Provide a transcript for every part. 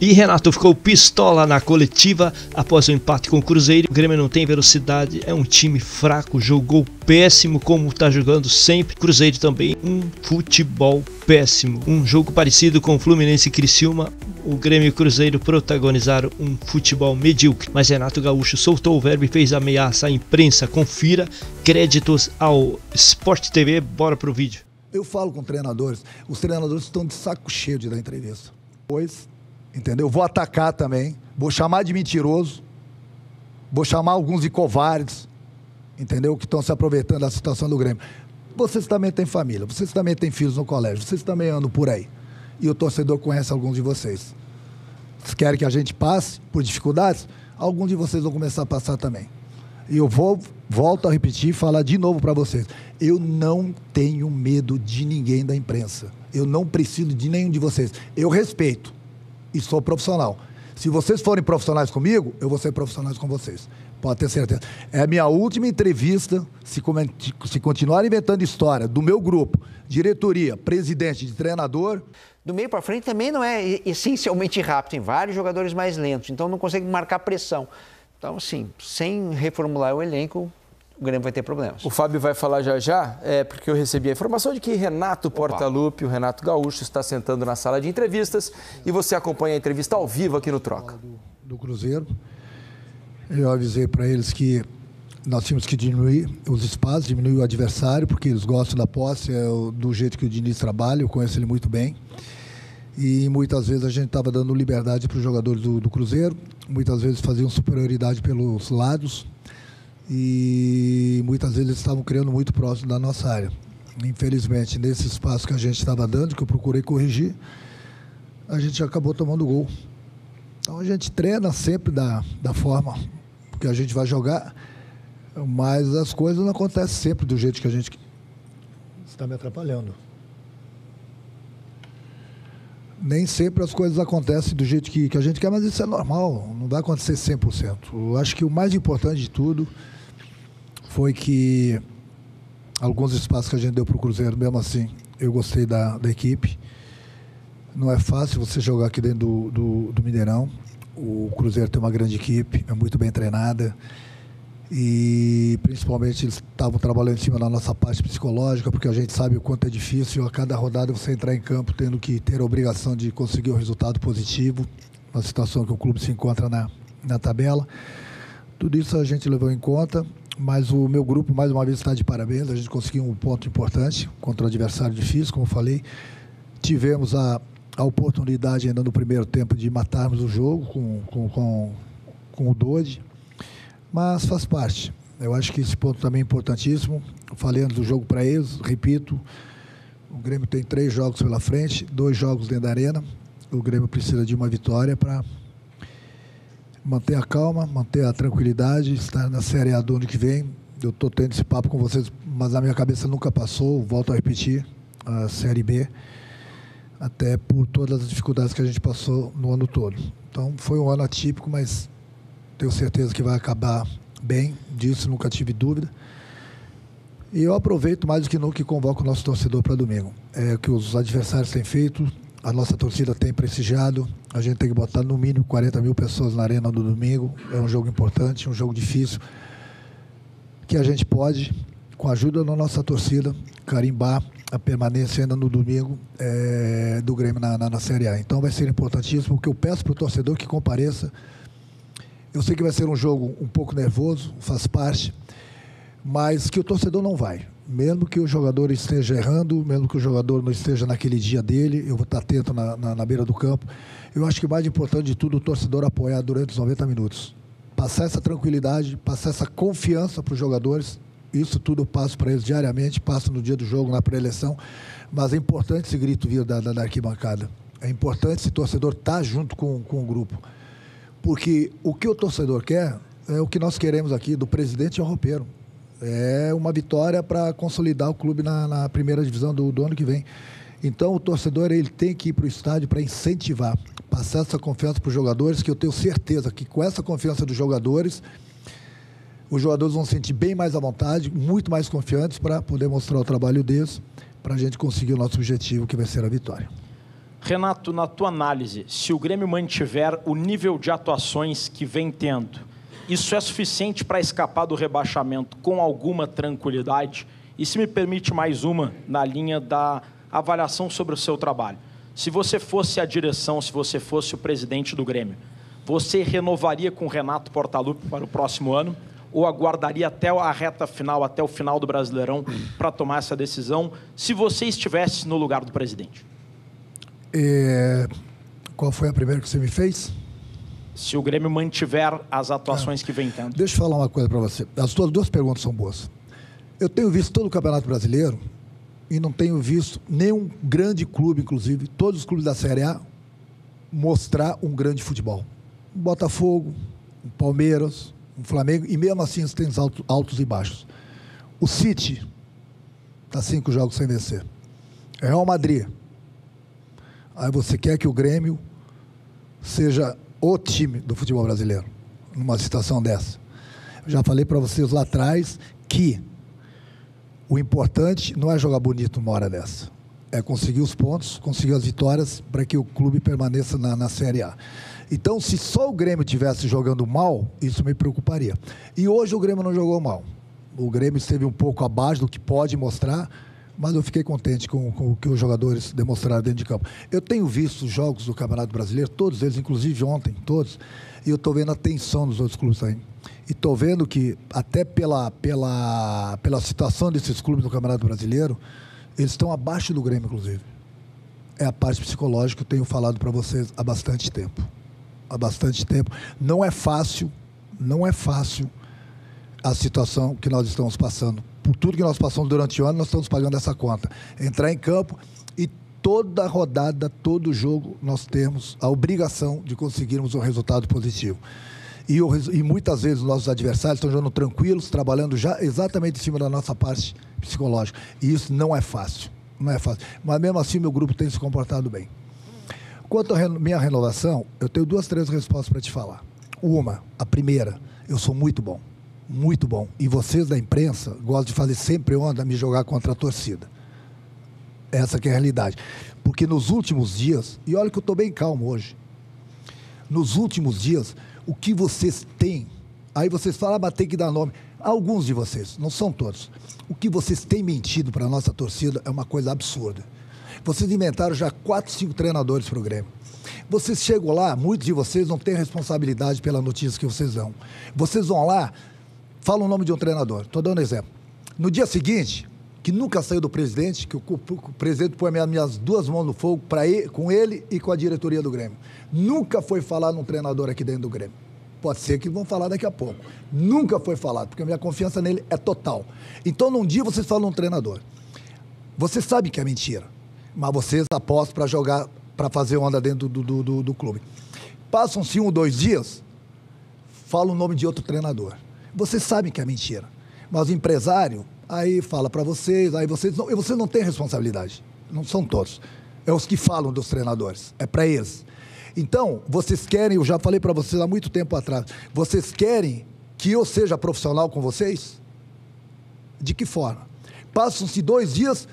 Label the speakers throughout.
Speaker 1: E Renato ficou pistola na coletiva após o empate com o Cruzeiro. O Grêmio não tem velocidade, é um time fraco, jogou péssimo como está jogando sempre. Cruzeiro também, um futebol péssimo. Um jogo parecido com o Fluminense e Criciúma. O Grêmio e o Cruzeiro protagonizaram um futebol medíocre. Mas Renato Gaúcho soltou o verbo e fez ameaça à imprensa. Confira, créditos ao Sport TV. Bora pro vídeo.
Speaker 2: Eu falo com treinadores, os treinadores estão de saco cheio de dar entrevista. Pois, entendeu? Vou atacar também, vou chamar de mentiroso, vou chamar alguns de covardes, entendeu? Que estão se aproveitando da situação do Grêmio. Vocês também têm família, vocês também têm filhos no colégio, vocês também andam por aí. E o torcedor conhece alguns de vocês. Vocês querem que a gente passe por dificuldades? Alguns de vocês vão começar a passar também. E eu volto a repetir e falar de novo para vocês. Eu não tenho medo de ninguém da imprensa. Eu não preciso de nenhum de vocês. Eu respeito e sou profissional. Se vocês forem profissionais comigo, eu vou ser profissional com vocês. Pode ter certeza. É a minha última entrevista. Se continuar inventando história do meu grupo, diretoria, presidente, de treinador...
Speaker 3: Do meio para frente também não é essencialmente rápido. Tem vários jogadores mais lentos, então não consegue marcar pressão. Então, assim, sem reformular o elenco, o Grêmio vai ter problemas.
Speaker 4: O Fábio vai falar já, porque eu recebi a informação de que Renato Portaluppi, o Renato Gaúcho, está sentando na sala de entrevistas e você acompanha a entrevista ao vivo aqui no Troca.
Speaker 2: Do Cruzeiro, eu avisei para eles que nós tínhamos que diminuir os espaços, diminuir o adversário, porque eles gostam da posse, do jeito que o Diniz trabalha, eu conheço ele muito bem. E muitas vezes a gente estava dando liberdade para os jogadores do Cruzeiro, muitas vezes faziam superioridade pelos lados e muitas vezes eles estavam criando muito próximo da nossa área. Infelizmente, nesse espaço que a gente estava dando, que eu procurei corrigir, a gente acabou tomando gol. Então a gente treina sempre da forma que a gente vai jogar, mas as coisas não acontecem sempre do jeito que a gente... Você está me atrapalhando. Nem sempre as coisas acontecem do jeito que a gente quer, mas isso é normal, não vai acontecer 100%. Eu acho que o mais importante de tudo foi que alguns espaços que a gente deu para o Cruzeiro, mesmo assim, eu gostei da equipe. Não é fácil você jogar aqui dentro do Mineirão. O Cruzeiro tem uma grande equipe, é muito bem treinada. E principalmente eles estavam trabalhando em cima da nossa parte psicológica, porque a gente sabe o quanto é difícil a cada rodada você entrar em campo tendo que ter a obrigação de conseguir um resultado positivo, na situação que o clube se encontra na tabela. Tudo isso a gente levou em conta, mas o meu grupo mais uma vez está de parabéns, a gente conseguiu um ponto importante contra o adversário difícil, como eu falei. Tivemos a oportunidade ainda no primeiro tempo de matarmos o jogo com o Dodi. Mas faz parte. Eu acho que esse ponto também é importantíssimo. Eu falei antes do jogo para eles, repito, o Grêmio tem 3 jogos pela frente, 2 jogos dentro da arena. O Grêmio precisa de uma vitória para manter a calma, manter a tranquilidade, estar na Série A do ano que vem. Eu estou tendo esse papo com vocês, mas na minha cabeça nunca passou, volto a repetir, a Série B, até por todas as dificuldades que a gente passou no ano todo. Então foi um ano atípico, mas... tenho certeza que vai acabar bem, disso nunca tive dúvida. E eu aproveito mais do que nunca e convoco o nosso torcedor para domingo. É o que os adversários têm feito, a nossa torcida tem prestigiado, a gente tem que botar no mínimo 40 mil pessoas na arena no domingo. É um jogo importante, um jogo difícil, que a gente pode, com a ajuda da nossa torcida, carimbar a permanência ainda no domingo do Grêmio na Série A. Então vai ser importantíssimo, o que eu peço para o torcedor que compareça. Eu sei que vai ser um jogo um pouco nervoso, faz parte, mas que o torcedor não vai. Mesmo que o jogador esteja errando, mesmo que o jogador não esteja naquele dia dele, eu vou estar atento na beira do campo. Eu acho que o mais importante de tudo, o torcedor apoiar durante os 90 minutos. Passar essa tranquilidade, passar essa confiança para os jogadores. Isso tudo eu passo para eles diariamente, passo no dia do jogo, na pré-eleição. Mas é importante esse grito vir da arquibancada. É importante esse torcedor estar junto com o grupo. Porque o que o torcedor quer é o que nós queremos aqui, do presidente ao roupeiro. É uma vitória para consolidar o clube na primeira divisão do ano que vem. Então o torcedor ele tem que ir para o estádio para incentivar, passar essa confiança para os jogadores, que eu tenho certeza que com essa confiança dos jogadores, os jogadores vão se sentir bem mais à vontade, muito mais confiantes para poder mostrar o trabalho deles, para a gente conseguir o nosso objetivo, que vai ser a vitória.
Speaker 5: Renato, na tua análise, se o Grêmio mantiver o nível de atuações que vem tendo, isso é suficiente para escapar do rebaixamento com alguma tranquilidade? E se me permite mais uma, na linha da avaliação sobre o seu trabalho. Se você fosse a direção, se você fosse o presidente do Grêmio, você renovaria com o Renato Portaluppi para o próximo ano? Ou aguardaria até a reta final, até o final do Brasileirão, para tomar essa decisão, se você estivesse no lugar do presidente?
Speaker 2: Qual foi a primeira que você me fez?
Speaker 5: Se o Grêmio mantiver as atuações que vem tendo.
Speaker 2: Deixa eu falar uma coisa para você. As suas duas perguntas são boas. Eu tenho visto todo o Campeonato Brasileiro e não tenho visto nenhum grande clube, inclusive, todos os clubes da Série A, mostrar um grande futebol. Um Botafogo, um Palmeiras, um Flamengo, e mesmo assim eles têm altos e baixos. O City está 5 jogos sem vencer. Real Madrid. Aí você quer que o Grêmio seja o time do futebol brasileiro, numa situação dessa. Eu já falei para vocês lá atrás que o importante não é jogar bonito numa hora dessa. É conseguir os pontos, conseguir as vitórias para que o clube permaneça na Série A. Então, se só o Grêmio estivesse jogando mal, isso me preocuparia. E hoje o Grêmio não jogou mal. O Grêmio esteve um pouco abaixo do que pode mostrar, mas eu fiquei contente com o que os jogadores demonstraram dentro de campo. Eu tenho visto os jogos do Campeonato Brasileiro, todos eles, inclusive ontem, todos, e eu estou vendo a tensão dos outros clubes aí. E estou vendo que, até pela situação desses clubes no Campeonato Brasileiro, eles estão abaixo do Grêmio, inclusive. É a parte psicológica que eu tenho falado para vocês há bastante tempo. Há bastante tempo. Não é fácil a situação que nós estamos passando. Por tudo que nós passamos durante o ano, nós estamos pagando essa conta. Entrar em campo e toda rodada, todo jogo, nós temos a obrigação de conseguirmos um resultado positivo. E muitas vezes os nossos adversários estão jogando tranquilos, trabalhando já exatamente em cima da nossa parte psicológica. E isso não é fácil. Não é fácil. Mas mesmo assim, meu grupo tem se comportado bem. Quanto à minha renovação, eu tenho 2, 3 respostas para te falar. A primeira, eu sou muito bom. Muito bom. E vocês da imprensa gostam de fazer sempre onda, me jogar contra a torcida. Essa que é a realidade. Porque nos últimos dias, e olha que eu estou bem calmo hoje, nos últimos dias, o que vocês têm, aí vocês falam, mas tem que dar nome. Alguns de vocês, não são todos. O que vocês têm mentido para a nossa torcida é uma coisa absurda. Vocês inventaram já 4, 5 treinadores para o Grêmio. Vocês chegam lá, muitos de vocês não têm responsabilidade pela notícia que vocês dão. Vocês vão lá, falam o nome de um treinador. Estou dando um exemplo. No dia seguinte, que nunca saiu do presidente, que o presidente põe minhas 2 mãos no fogo com ele e com a diretoria do Grêmio. Nunca foi falado num treinador aqui dentro do Grêmio. Pode ser que vão falar daqui a pouco. Nunca foi falado, porque a minha confiança nele é total. Então, num dia vocês falam um treinador. Vocês sabem que é mentira, mas vocês apostam para jogar, para fazer onda dentro do clube. Passam-se 1 ou 2 dias, falam o nome de outro treinador. Vocês sabem que é mentira, mas o empresário aí fala para vocês, aí vocês não têm responsabilidade. Não são todos. É os que falam dos treinadores. É para eles. Então, vocês querem, eu já falei para vocês há muito tempo atrás, vocês querem que eu seja profissional com vocês? De que forma? Passam-se 2 dias,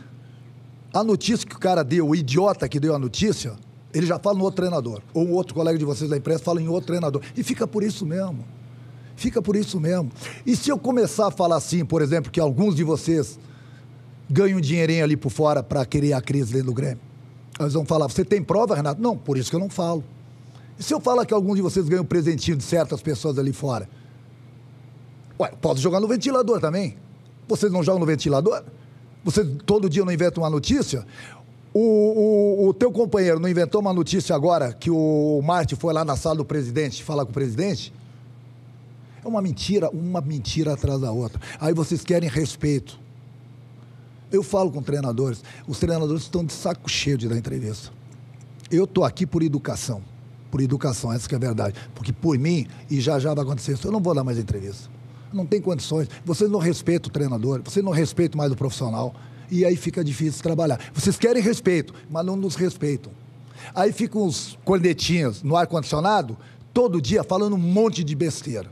Speaker 2: a notícia que o cara deu, o idiota que deu a notícia, ele já fala no outro treinador. Ou um outro colega de vocês da imprensa fala em outro treinador. E fica por isso mesmo. Fica por isso mesmo. E se eu começar a falar assim, por exemplo, que alguns de vocês ganham um dinheirinho ali por fora para criar a crise dentro do Grêmio? Eles vão falar, você tem prova, Renato? Não, por isso que eu não falo. E se eu falar que alguns de vocês ganham um presentinho de certas pessoas ali fora? Ué, posso jogar no ventilador também. Vocês não jogam no ventilador? Vocês todo dia não inventam uma notícia? O teu companheiro não inventou uma notícia agora que o Marte foi lá na sala do presidente falar com o presidente? É uma mentira atrás da outra. Aí vocês querem respeito. Eu falo com treinadores, os treinadores estão de saco cheio de dar entrevista. Eu estou aqui por educação, essa que é a verdade. Porque por mim, e já vai acontecer isso, eu não vou dar mais entrevista. Não tem condições. Vocês não respeitam o treinador, vocês não respeitam mais o profissional. E aí fica difícil trabalhar. Vocês querem respeito, mas não nos respeitam. Aí ficam os cornetinhas no ar-condicionado, todo dia falando um monte de besteira.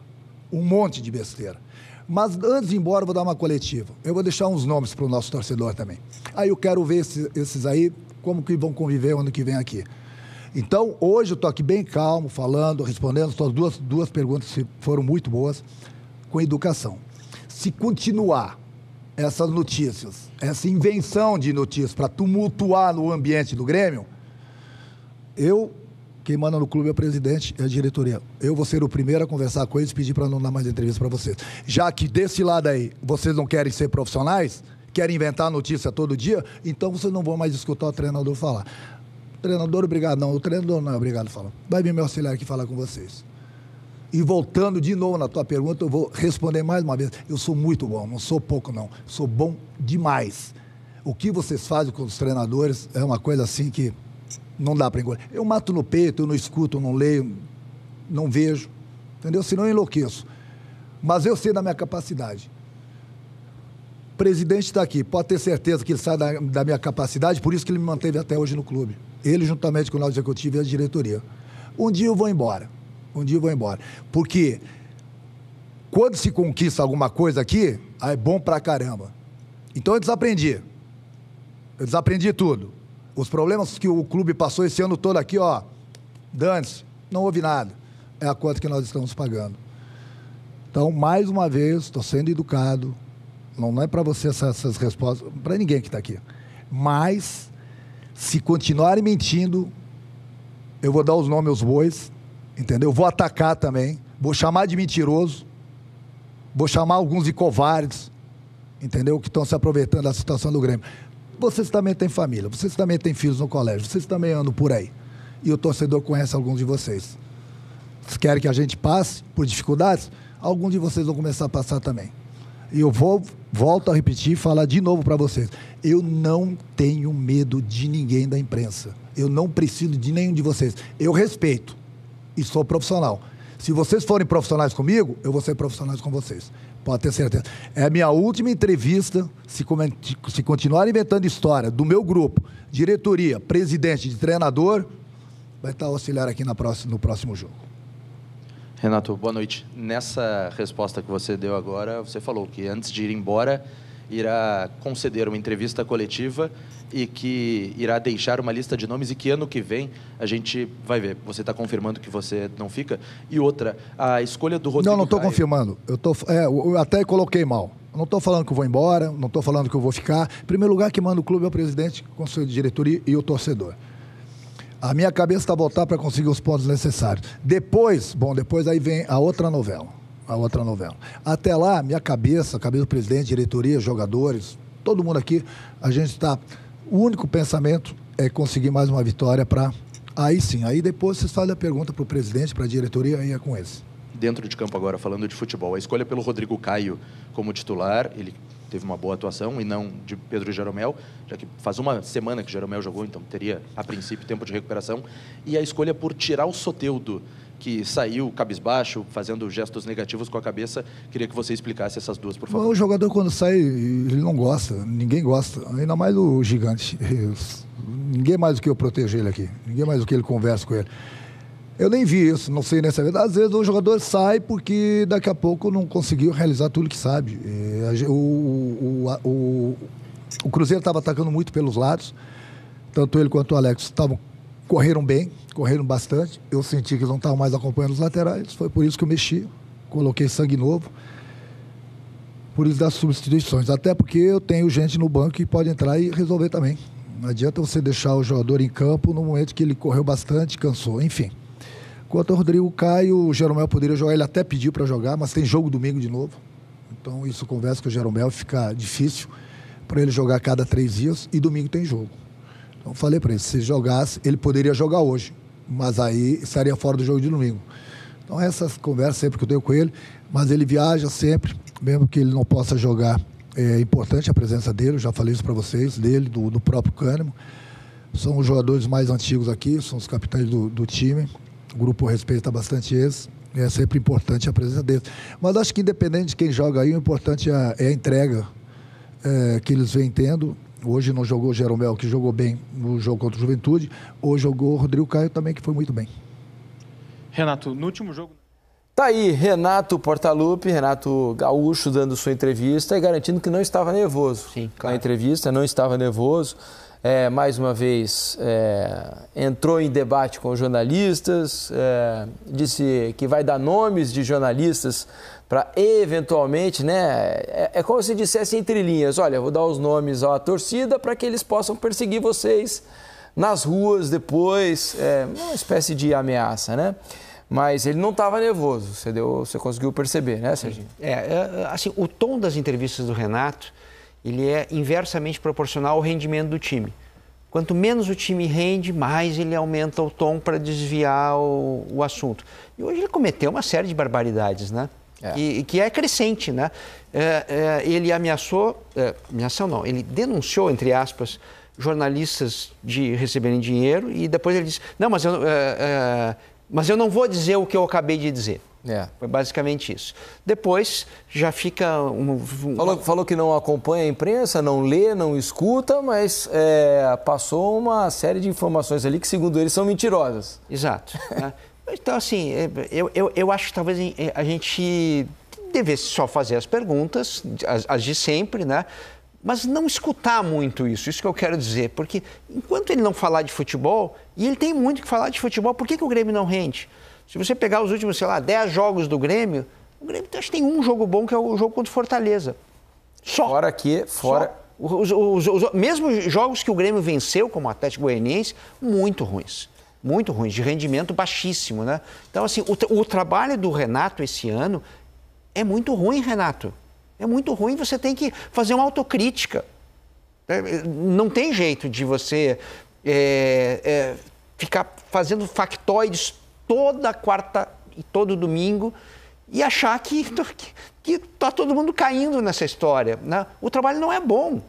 Speaker 2: Mas antes de ir embora, eu vou dar uma coletiva. Eu vou deixar uns nomes para o nosso torcedor também. Aí eu quero ver esses aí, como que vão conviver ano que vem aqui. Então, hoje eu estou aqui bem calmo, falando, respondendo suas duas perguntas que foram muito boas, com educação. Se continuar essas notícias, essa invenção de notícias para tumultuar no ambiente do Grêmio, quem manda no clube é o presidente, é a diretoria. Eu vou ser o primeiro a conversar com eles e pedir para não dar mais entrevista para vocês. Já que desse lado aí, vocês não querem ser profissionais, querem inventar notícia todo dia, então vocês não vão mais escutar o treinador falar. O treinador, obrigado, não. O treinador não é obrigado a falar. Vai vir meu auxiliar aqui falar com vocês. E voltando de novo na tua pergunta, eu vou responder mais uma vez. Eu sou muito bom, não sou pouco não. Sou bom demais. O que vocês fazem com os treinadores é uma coisa assim que não dá para engolir. Eu mato no peito, eu não escuto, eu não leio, não vejo, entendeu? Senão eu enlouqueço. Mas eu sei da minha capacidade. O presidente está aqui, pode ter certeza que ele sai da minha capacidade, por isso que ele me manteve até hoje no clube. Ele, juntamente com o nosso executivo e a diretoria. Um dia eu vou embora. Porque quando se conquista alguma coisa aqui, é bom pra caramba. Então eu desaprendi tudo. Os problemas que o clube passou esse ano todo aqui, ó, dane-se, não houve nada. É a conta que nós estamos pagando. Então, mais uma vez, estou sendo educado. Não é para você essas respostas, para ninguém que está aqui. Mas, se continuarem mentindo, eu vou dar os nomes aos bois, entendeu? Vou atacar também, vou chamar de mentiroso, vou chamar alguns de covardes, entendeu? Que estão se aproveitando da situação do Grêmio. Vocês também têm família, vocês também têm filhos no colégio, vocês também andam por aí. E o torcedor conhece alguns de vocês. Vocês querem que a gente passe por dificuldades? Alguns de vocês vão começar a passar também. E eu volto a repetir e falar de novo para vocês. Eu não tenho medo de ninguém da imprensa. Eu não preciso de nenhum de vocês. Eu respeito e sou profissional. Se vocês forem profissionais comigo, eu vou ser profissional com vocês. Pode ter certeza. É a minha última entrevista, se continuar inventando história do meu grupo, diretoria, presidente, de treinador, vai estar auxiliar aqui no próximo jogo.
Speaker 4: Renato, boa noite. Nessa resposta que você deu agora, você falou que antes de ir embora, irá conceder uma entrevista coletiva e que irá deixar uma lista de nomes e que ano que vem a gente vai ver. Você está confirmando que você não fica? E outra, a escolha do Rodrigo
Speaker 2: Não estou confirmando. Eu até coloquei mal. Não estou falando que eu vou embora, não estou falando que eu vou ficar. Em primeiro lugar, quem manda o clube é o presidente, o conselho de diretoria e o torcedor. A minha cabeça está voltada para conseguir os pontos necessários. Depois aí vem a outra novela. Até lá, minha cabeça, a cabeça do presidente, diretoria, jogadores, todo mundo aqui, a gente está... O único pensamento é conseguir mais uma vitória para... Aí sim, aí depois vocês fazem a pergunta para o presidente, para a diretoria, aí é com eles.
Speaker 4: Dentro de campo agora, falando de futebol, a escolha pelo Rodrigo Caio como titular, ele teve uma boa atuação, e não de Pedro Jeromel, já que faz uma semana que o Jeromel jogou, então teria, a princípio, tempo de recuperação. E a escolha por tirar o Soteldo, que saiu cabisbaixo, fazendo gestos negativos com a cabeça. Queria que você explicasse essas duas, por favor.
Speaker 2: O jogador, quando sai, ele não gosta, ninguém gosta, ainda mais o gigante. Ninguém mais do que eu protejo ele aqui, ninguém mais do que ele conversa com ele. Eu nem vi isso, não sei nem se é verdade. Às vezes o jogador sai porque daqui a pouco não conseguiu realizar tudo que sabe. O Cruzeiro estava atacando muito pelos lados, tanto ele quanto o Alex correram bem, correram bastante. Eu senti que eles não estavam mais acompanhando os laterais, foi por isso que eu mexi, coloquei sangue novo, por isso das substituições. Até porque eu tenho gente no banco que pode entrar e resolver também. Não adianta você deixar o jogador em campo no momento que ele correu bastante, cansou, enfim. Quanto ao Rodrigo Caio, o Jeromel poderia jogar, ele até pediu para jogar, mas tem jogo domingo de novo. Então isso conversa com o Jeromel, fica difícil para ele jogar a cada 3 dias e domingo tem jogo. Então falei para ele, se jogasse, ele poderia jogar hoje, mas aí estaria fora do jogo de domingo. Então essas conversas sempre que eu tenho com ele, mas ele viaja sempre, mesmo que ele não possa jogar, é importante a presença dele, eu já falei isso para vocês, dele, do próprio Cânimo. São os jogadores mais antigos aqui, são os capitães do time. O grupo respeita bastante eles, é sempre importante a presença deles. Mas acho que independente de quem joga aí, o importante é a entrega que eles vêm tendo. Hoje não jogou o Jeromel, que jogou bem no jogo contra o Juventude. Hoje jogou o Rodrigo Caio também, que foi muito bem.
Speaker 5: Renato, no último jogo...
Speaker 4: Tá aí, Renato Portaluppi, Renato Gaúcho, dando sua entrevista e garantindo que não estava nervoso.
Speaker 3: Sim, claro.
Speaker 4: Na entrevista, não estava nervoso.
Speaker 6: mais uma vez, entrou em debate com os jornalistas, disse que vai dar nomes de jornalistas para eventualmente, né? É como se dissesse entre linhas, olha, vou dar os nomes à torcida para que eles possam perseguir vocês nas ruas depois, uma espécie de ameaça, né? Mas ele não estava nervoso, você conseguiu perceber, né, Serginho?
Speaker 3: Assim, o tom das entrevistas do Renato, ele é inversamente proporcional ao rendimento do time. Quanto menos o time rende, mais ele aumenta o tom para desviar o assunto. E hoje ele cometeu uma série de barbaridades, né? Que é crescente, né? Ele ameaçou, ele denunciou, entre aspas, jornalistas de receberem dinheiro e depois ele disse, não, mas eu não vou dizer o que eu acabei de dizer. Foi basicamente isso. Depois já fica...
Speaker 6: Falou que não acompanha a imprensa, não lê, não escuta, mas passou uma série de informações ali que, segundo ele, são mentirosas.
Speaker 3: Exato. Então, assim, eu acho que talvez a gente devesse só fazer as perguntas, as de sempre, né? Mas não escutar muito isso que eu quero dizer, porque enquanto ele não falar de futebol, e ele tem muito que falar de futebol, por que o Grêmio não rende? Se você pegar os últimos, 10 jogos do Grêmio, o Grêmio acho que tem um jogo bom, que é o jogo contra o Fortaleza. Só. Mesmo jogos que o Grêmio venceu, como o Atlético Goianiense, muito ruins, de rendimento baixíssimo, né? Então, assim, o trabalho do Renato esse ano é muito ruim, Renato. É muito ruim, você tem que fazer uma autocrítica. Não tem jeito de você ficar fazendo factoides toda quarta e todo domingo e achar que está todo mundo caindo nessa história, né? O trabalho não é bom.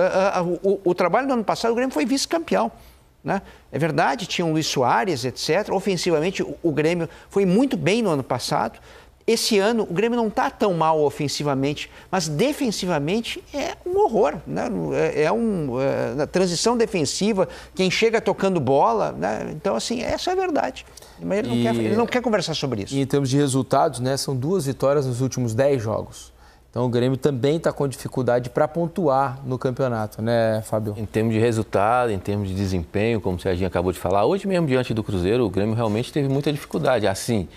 Speaker 3: O trabalho do ano passado, o Grêmio foi vice-campeão, né? É verdade, tinha o Luiz Soares, etc. Ofensivamente, o Grêmio foi muito bem no ano passado. Esse ano, o Grêmio não está tão mal ofensivamente, mas defensivamente é um horror, né? Na transição defensiva, quem chega tocando bola, né? Então, assim, essa é a verdade. Mas ele não quer conversar sobre isso.
Speaker 6: E em termos de resultados, né, são 2 vitórias nos últimos 10 jogos. Então, o Grêmio também está com dificuldade para pontuar no campeonato, né, Fábio?
Speaker 7: Em termos de resultado, em termos de desempenho, como o Serginho acabou de falar, hoje mesmo, diante do Cruzeiro, o Grêmio realmente teve muita dificuldade. Assim,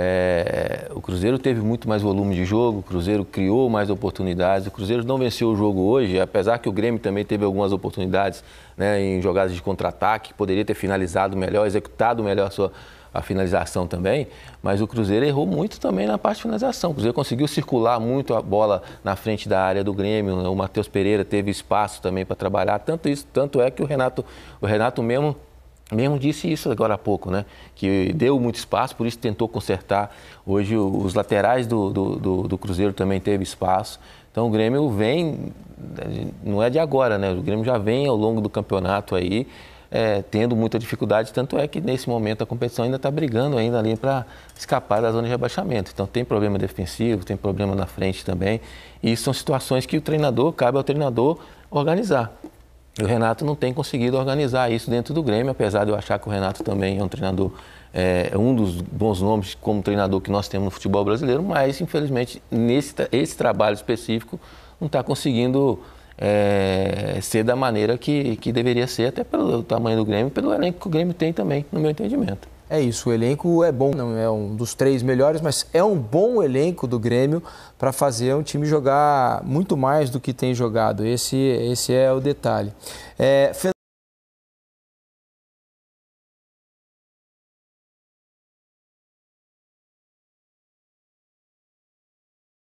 Speaker 7: o Cruzeiro teve muito mais volume de jogo, o Cruzeiro criou mais oportunidades, o Cruzeiro não venceu o jogo hoje, apesar que o Grêmio também teve algumas oportunidades, né, em jogadas de contra-ataque, poderia ter finalizado melhor, executado melhor a finalização também, mas o Cruzeiro errou muito também na parte de finalização. O Cruzeiro conseguiu circular muito a bola na frente da área do Grêmio, o Matheus Pereira teve espaço também para trabalhar, tanto é que o Renato mesmo disse isso agora há pouco, né? Que deu muito espaço, por isso tentou consertar. Hoje os laterais do Cruzeiro também teve espaço. Então o Grêmio vem, não é de agora, né? O Grêmio já vem ao longo do campeonato aí, tendo muita dificuldade, tanto é que nesse momento a competição ainda está brigando ainda ali para escapar da zona de rebaixamento. Então tem problema defensivo, tem problema na frente também, e isso são situações que cabe ao treinador organizar. E o Renato não tem conseguido organizar isso dentro do Grêmio, apesar de eu achar que o Renato também é um treinador, um dos bons nomes como treinador que nós temos no futebol brasileiro, mas infelizmente esse trabalho específico não está conseguindo ser da maneira que deveria ser, até pelo tamanho do Grêmio e pelo elenco que o Grêmio tem também, no meu entendimento.
Speaker 6: É isso, o elenco é bom, não é um dos 3 melhores, mas é um bom elenco do Grêmio para fazer um time jogar muito mais do que tem jogado. Esse é o detalhe.